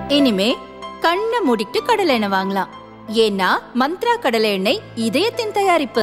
இனிமே கண்ணை மூடிட்டு கடலை எண்ணெய் வாங்கலாம். ஏன்னா மந்த்ரா கடலை எண்ணெய் இதயத்தின் தயாரிப்பு.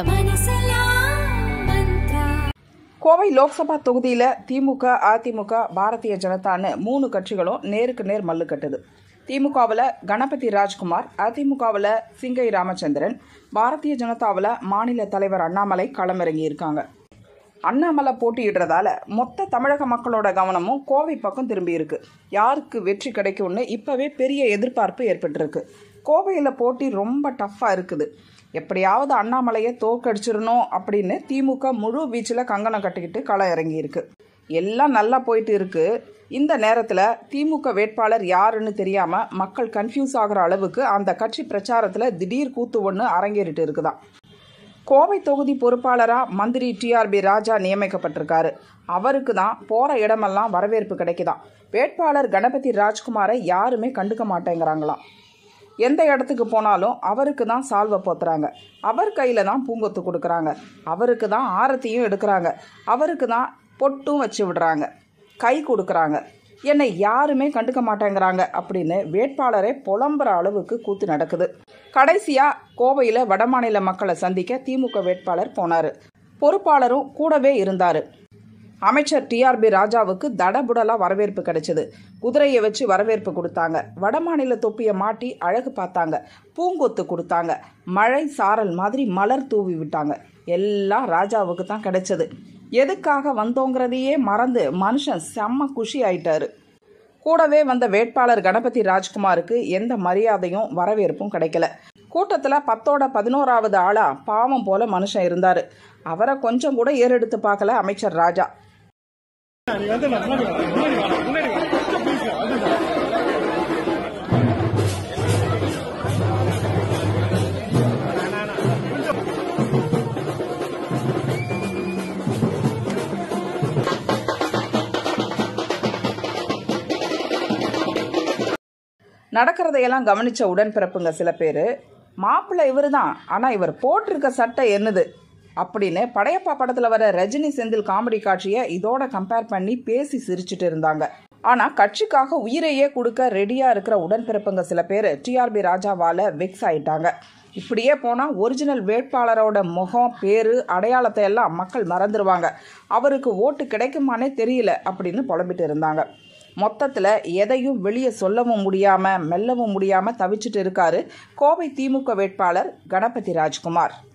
கோவை லோக்சபா தொகுதியில திமுக, அதிமுக, பாரதிய ஜனதான்னு 3 கட்சிகளும் நேருக்கு நேர் மல்லு கட்டுது. திமுகவில் கணபதி ராஜ்குமார், அதிமுகவில் சிங்கை ராமச்சந்திரன், பாரதிய ஜனதாவில் மாநில தலைவர் அண்ணாமலை களமிறங்கி இருக்காங்க. அண்ணாமலை போட்டியிடுறதால மொத்த தமிழக மக்களோட கவனமும் கோவை பக்கம் திரும்பி இருக்கு. யாருக்கு வெற்றி கிடைக்கும்னு இப்பவே பெரிய எதிர்பார்ப்பு ஏற்பட்டிருக்கு. கோவையில் போட்டி ரொம்ப டஃப்பாக இருக்குது. எப்படியாவது அண்ணாமலையை தோற்கடிச்சிடணும் அப்படின்னு திமுக முழு வீச்சில் கங்கணம் கட்டிக்கிட்டு களம் இறங்கி இருக்கு. எல்லாம் நல்லா போயிட்டு இருக்கு. இந்த நேரத்தில் திமுக வேட்பாளர் யாருன்னு தெரியாம மக்கள் கன்ஃபியூஸ் ஆகிற அளவுக்கு அந்த கட்சி பிரச்சாரத்தில் திடீர் கூத்து ஒன்று அரங்கேறிட்டு இருக்குதான். கோவை தொகுதி பொறுப்பாளராக மந்திரி டிஆர்பி ராஜா நியமிக்கப்பட்டிருக்காரு. அவருக்கு தான் போகிற இடமெல்லாம் வரவேற்பு கிடைக்குதாம். வேட்பாளர் கணபதி ராஜ்குமாரை யாருமே கண்டுக்க மாட்டேங்கிறாங்களாம். எந்த இடத்துக்கு போனாலும் அவருக்கு தான் சால்வை போத்துறாங்க, அவர் கையில் தான் பூங்கொத்து கொடுக்குறாங்க, அவருக்கு தான் ஆரத்தியும் எடுக்கிறாங்க, அவருக்கு தான் பொட்டும் வச்சு விடுறாங்க, கை கொடுக்குறாங்க. என்னை யாருமே கண்டுக்க மாட்டேங்கிறாங்க அப்படின்னு வேட்பாளரே புலம்புற அளவுக்கு கூத்து நடக்குது. கடைசியாக கோவையில் வடமாநில மக்களை சந்திக்க திமுக வேட்பாளர் போனார். பொறுப்பாளரும் கூடவே இருந்தார். அமைச்சர் டிஆர்பி ராஜாவுக்கு தடபுடலாக வரவேற்பு கிடைச்சது. குதிரையை வச்சு வரவேற்பு கொடுத்தாங்க, வடமாநில தொப்பியை மாட்டி அழகு பார்த்தாங்க, பூங்கொத்து கொடுத்தாங்க, மழை சாரல் மாதிரி மலர் தூவி விட்டாங்க. எல்லாம் ராஜாவுக்கு தான் கிடைச்சது. எதுக்காக வந்தோங்கிறதையே மறந்து மனுஷன் செம்ம குஷி ஆயிட்டாரு. கூடவே வந்த வேட்பாளர் கணபதி ராஜ்குமாருக்கு எந்த மரியாதையும் வரவேற்பும் கிடைக்கல. கூட்டத்தில் 10ஓட 11ஆவது ஆளா பாவம் போல மனுஷன் இருந்தாரு. அவரை கொஞ்சம் கூட ஏறெடுத்து பார்க்கல அமைச்சர் ராஜா. நடக்கிறதையெல்லாம் கவனிச்ச உடன்பிறப்புங்க சில பேர், மாப்பிள்ளை இவர் தான், ஆனால் இவர் போட்டிருக்க சட்டை என்னது அப்படின்னு படையப்பா படத்தில் வர ரஜினி செந்தில் காமெடி காட்சியை இதோட கம்பேர் பண்ணி பேசி சிரிச்சுட்டு இருந்தாங்க. ஆனால் கட்சிக்காக உயிரையே கொடுக்க ரெடியாக இருக்கிற உடன்பிறப்புங்க சில பேர் டிஆர்பி ராஜாவால் வெக்ஸ் ஆயிட்டாங்க. இப்படியே போனால் ஒரிஜினல் வேட்பாளரோட முகம், பேரு, அடையாளத்தை எல்லாம் மக்கள் மறந்துடுவாங்க, அவருக்கு ஓட்டு கிடைக்குமானே தெரியல அப்படின்னு புலம்பிட்டு இருந்தாங்க. மொத்தத்தில் எதையும் வெளியே சொல்லவும் முடியாமல் மெல்லவும் முடியாமல் தவிச்சிட்டு இருக்காரு கோவை திமுக வேட்பாளர் கணபதி ராஜ்குமார்.